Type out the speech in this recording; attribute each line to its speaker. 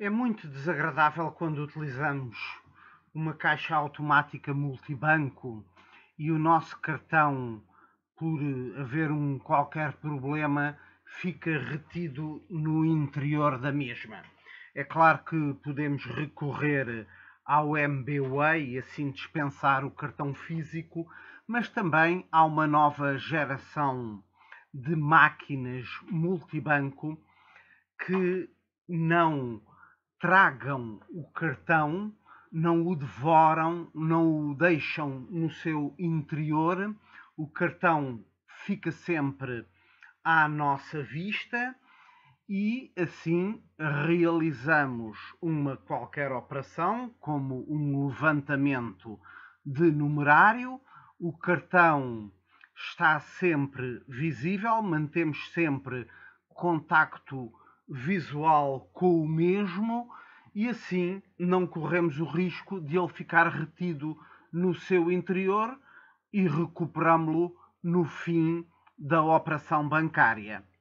Speaker 1: É muito desagradável quando utilizamos uma caixa automática multibanco e o nosso cartão, por haver qualquer problema, fica retido no interior da mesma. É claro que podemos recorrer ao MBWay e assim dispensar o cartão físico, mas também há uma nova geração de máquinas multibanco que não tragam o cartão, não o devoram, não o deixam no seu interior, o cartão fica sempre à nossa vista e assim realizamos uma qualquer operação, como um levantamento de numerário, o cartão está sempre visível, mantemos sempre contacto visual com o mesmo e assim não corremos o risco de ele ficar retido no seu interior e recuperamos-lo no fim da operação bancária.